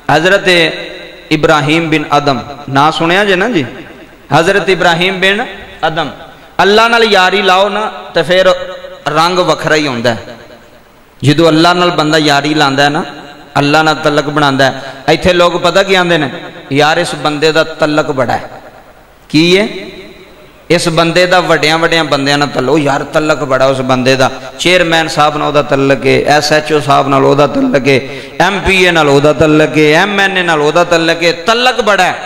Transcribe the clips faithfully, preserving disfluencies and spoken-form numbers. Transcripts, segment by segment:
हज़रत इब्राहिम बिन अदम ना सुनिया जे ना जी, हज़रत इब्राहिम बिन अदम अल्लाह नाल यारी लाओ ना तो फिर रंग वखरा ही होंदा है। जो अल्लाह नाल बंदा यारी लांदा है ना, अल्लाह नाल तलक बनांदा है। इत्थे लोग पता की आंदे ने, यार इस बंदे दा तलक बड़ा है, की है इस बंदे दा वड्डियां वड्डियां बंदियां नाल तलक, यार तलक बड़ा उस बंदे दा, चेयरमैन साहब नाल ओदा तलक है, एस एच ओ साहब नाल ओदा तलक है, एम पी ए नाल ओदा तलक है, एम एन ए नाल ओदा तलक है, तलक बड़ा है।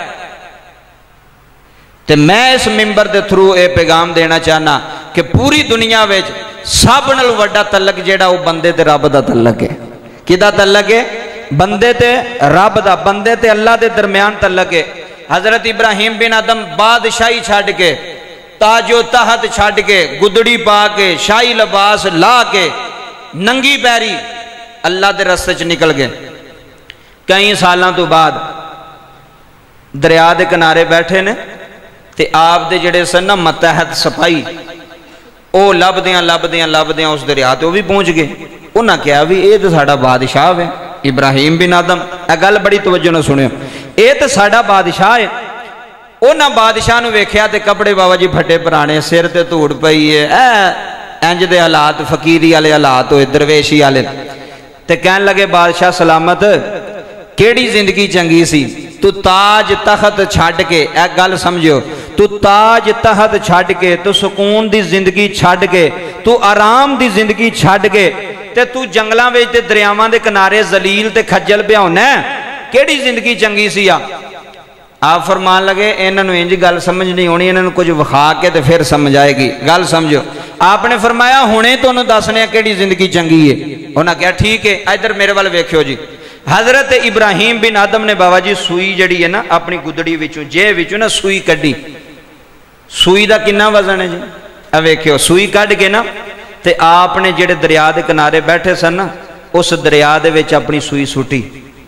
ते मैं इस मिंबर के थ्रू ये पैगाम देना चाहना कि पूरी दुनिया में सब नाल वड्डा तलक जेड़ा वो बंदे ते रब दा तलक है। किदा तलक है? बंदे ते रब दा, बंदे ते अल्लाह दे दरम्यान तलक है। हज़रत इब्राहिम बिन अदम बादशाही छड़ के, ताजो तहत छड़ के, गुदड़ी पा के, शाही लिबास ला के, नंगी पैरी अल्लाह के रस्ते च निकल गए। कई सालों तो बाद दरिया के किनारे बैठे ने ते आप दे जड़े सन ना मतहत सिपाही, वो लभदियां लभदियां लभदियां उस दरिया ते भी पहुंच गए। उन्हें कहा भी ये तो साडा बादशाह है इब्राहिम बिन आदम। यह गल बड़ी तवज्जो नाल सुनियो, ये तो साडा बादशाह है। उन्हें बादशाह नूं वेख्या ते कपड़े बाबा जी फटे पुराने, सिर ते धूड़ पई है, ऐ इंज दे हालात, फकीरी वाले हालात होए, दरवेशी वाले। ते कहन लगे बादशाह सलामत, केड़ी जिंदगी चंगी सी, तू ताज तखत छड़ के, ए गल समझो, तू ताज तखत छड़ के, तू सुकून दी जिंदगी छड़ के, तू आराम दी जिंदगी छड़ के, ते तू जंगलों में ते दरियावां दे किनारे जलील ते खज्जल ब्याहुना, केड़ी जिंदगी चंगी सी आ? आप फरमान लगे इन्होंने इंज गल समझ नहीं होनी, इन्होंने कुछ विखा के तो फिर समझ आएगी। गल समझो, आपने फरमाया हुणे तुहानूं दसने केड़ी जिंदगी चंगी है। उन्हें कहा ठीक है, इधर मेरे वाल वेख्यो जी। हज़रत इब्राहिम बिन आदम ने बाबा जी सूई जड़ी है ना अपनी गुदड़ी विचों, जेब विचों ना सूई कड्डी। सूई का कितना वजन है जी? आ वेख्यो, सूई कढ़ के ना ते आपने जेड़े दरिया के किनारे बैठे सन ना, उस दरिया दे विच अपनी सूई सुटी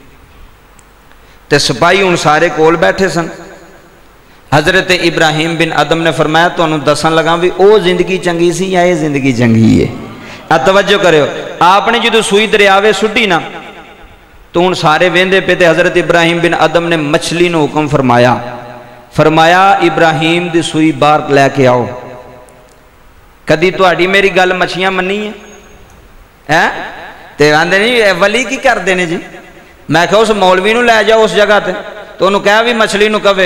ते सिपाही हुण सारे कोल बैठे सन। हज़रत इब्राहिम बिन आदम ने फरमाया तुहानूं दसन लगा भी वो जिंदगी चंगी सी या ये जिंदगी चंगी है। आ तवज्जो करियो, आपने जो सूई दरियावे सुटी ना तो हुण सारे वेंदे पे ते हज़रत इब्राहिम बिन आदम ने मछली नूं हुक्म फरमाया, फरमाया इब्राहिम दी सूई बाहर लैके आओ। कदी तुहाडी मेरी गल मछियां मन्नी है? हैं ते आंदे नहीं वली की करदे ने जी। मैं कहा उस मौलवी नूं लै जाओ उस जगह ते, तो उन्होंने कहा भी मछली नूं कवे,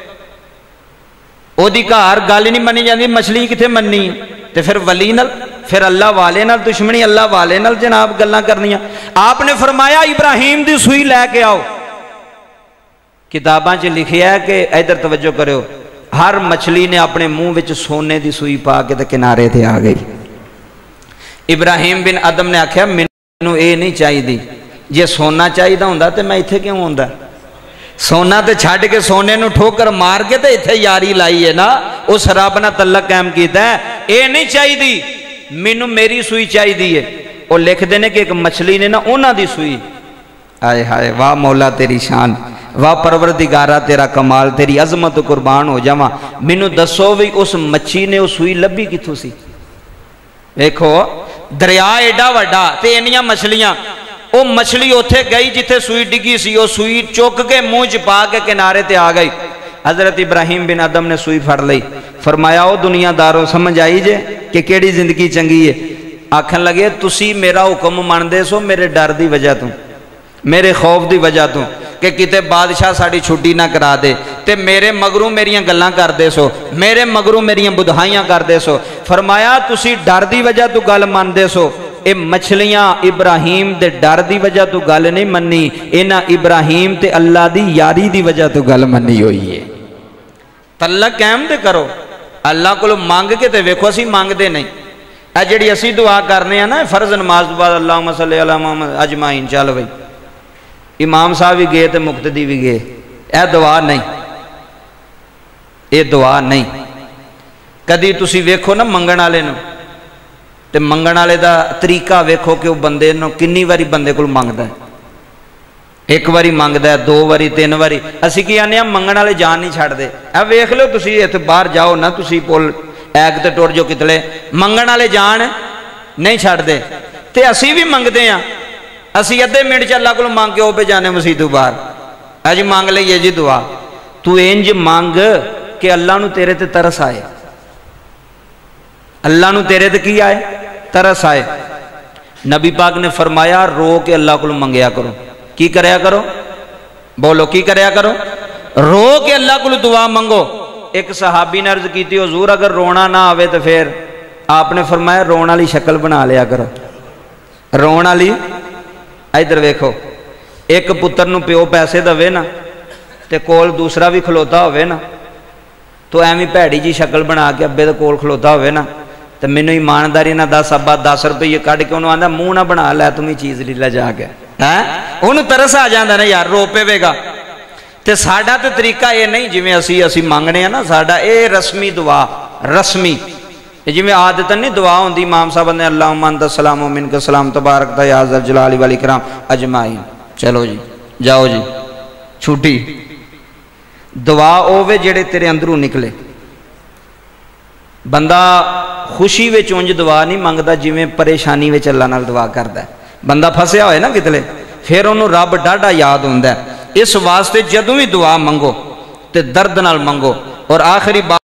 ओदी घर गल नहीं मनी जाती, मछली किथे मन्नी? ते फिर वली नाल, फिर अल्लाह वाले नाल दुश्मनी, अल्लाह वाले नाल जनाब गल्लां करनियां। आपने फरमाया इब्राहिम दी सूई लैके आओ। किताबां च लिखिया है कि इधर तवज्जो करो, हर मछली ने अपने मुंह विच सोने की सूई पा के ते किनारे ते आ गई। इब्राहिम बिन आदम ने आख्या मैनूं ये नहीं चाहिए, जे सोना चाहिए होंदा तो मैं इत्थे क्यों आउंदा? सोना तो छड्ड के सोने नूं ठोकर मार के तो इत्थे यारी लाई है ना, उस रब नाल तलक कायम कीता है। ये नहीं चाहिए, मैनूं मेरी सूई चाहिए है। वो लिखते हैं कि एक मछली ने ना उन्हां दी सूई, आए हाय वाह मौला तेरी शान, वाह परवरदिगारा तेरा कमाल, तेरी अजमत कुर्बान हो जावा। मैनू दसो भी उस मच्छी ने उस सूई लभी कित्थों सी? देखो दरिया एडा वड्डा ते इन्नियां मछलियां, वो मछली उत्थे गई जिथे सूई डिगी सी, वो सूई चुक के मुंह च पा के किनारे ते आ गई। हज़रत इब्राहिम बिन आदम ने सूई फड़ लई, फरमाया ओ दुनियादारों समझ आई जे कि केड़ी जिंदगी चंगी है? आखन लगे तुसी मेरा हुक्म मनदे सो मेरे डर की वजह तो, मेरे खौफ की वजह तो कि किते बादशाह साड़ी छुट्टी ना करा दे, ते मेरे मगरू मेरियां गल्लां करदे सो, मेरे मगरू मेरियां बुधाइयां करदे सो। फरमाया तुसी डर की वजह तो गल मनदे सो, ये मछलियां इब्राहिम दे डर की वजह तो गल नहीं मनी, इन्हां इब्राहिम ते अल्लाह दी यारी की वजह तो गल मनी हुई है। तलक कायम ते करो, अल्लाह को मंग के ते वेखो असीं मंगदे नहीं। आ जिहड़ी असीं दुआ करने आ ना फर्ज नमाज तो बाद अल्लाहुम्मा सल्ली अला मुहम्मद अजमाइन, चल बई इमाम साहब भी गए तो मुक्तदी भी गए, यह दुआ नहीं, ये दुआ नहीं। कदी तुसी वेखो ना मंगण वाले नूं ते मंगण वाले दा तरीका वेखो कि वह बंदे नूं किन्नी वारी बंदे कोल मंगदा है। एक बारी मंगदा है, दो बारी, तीन बारी। असीं की आने मंगण वाले जान नहीं छड्डदे। आ वेख लो तुसी इत्थे बाहर जाओ ना, तुसी पुल ऐग ते टुर जो कितले, मंगण वाले जान नहीं छड्डदे। ते असीं भी मंगदे आ, असीं अद्धे मिनट च अल्लाह कोल मंग के ओ पे जाने मसीह तो बाहर। अज मांग लीए जी दुआ, तू इंज मांग कि अल्लाह नू तेरे ते तरस आए, अल्लाह नू तेरे ते की आए, तरस आए। नबी पाक ने फरमाया रो के अल्लाह को मंगया करो। की करया करो, बोलो की करया करो, रो के अल्लाह को दुआ मंगो। एक सहाबी ने अर्ज की थी हुजूर अगर रोना ना आवे तो फिर, आपने फरमाया रोन वाली शक्ल बना लिया करो, रोन वाली। इधर वेखो, एक पुत्र नू प्यो पैसे दवे ना ते कोल दूसरा भी खलोता होवे ना, तो एवं भैड़ी जी शक्ल बना के अब्बे दे कोल खलोता होवे ना, तो मैनू ईमानदारी ना दस अब्बा दस रुपये कढ़ के उन्होंने आंदा मूँह ना बना लै तू भी चीज़ लीला जाके, है उन्होंने तरस आ जाता ना यार रो पेवेगा। तो साडा तो तरीका ये नहीं जिमें असी असी मंगने हैं ना, साडा ये रस्मी दुआ, रस्मी जिमें आदत नहीं दुआ होंदी इमाम साहब ने अल्लाह मन सलाम मिन का सलाम तबारक तयाज़ल जलाली वाली कराम अजमाइन, चलो जी जाओ जी छुट्टी। दुआ ओवे जेड़े तेरे अंदरों निकले। बंदा खुशी विच उंज दुआ नहीं मंगदा जिमें परेशानी विच अल्लाह नाल दुआ करदा है। बंदा फसिया होए ना कितले, फिर उन्होंने रब डाढ़ा याद हुंदा है। इस वास्ते जदों भी दुआ मंगो तो दर्द नाल मंगो। और आखिरी बात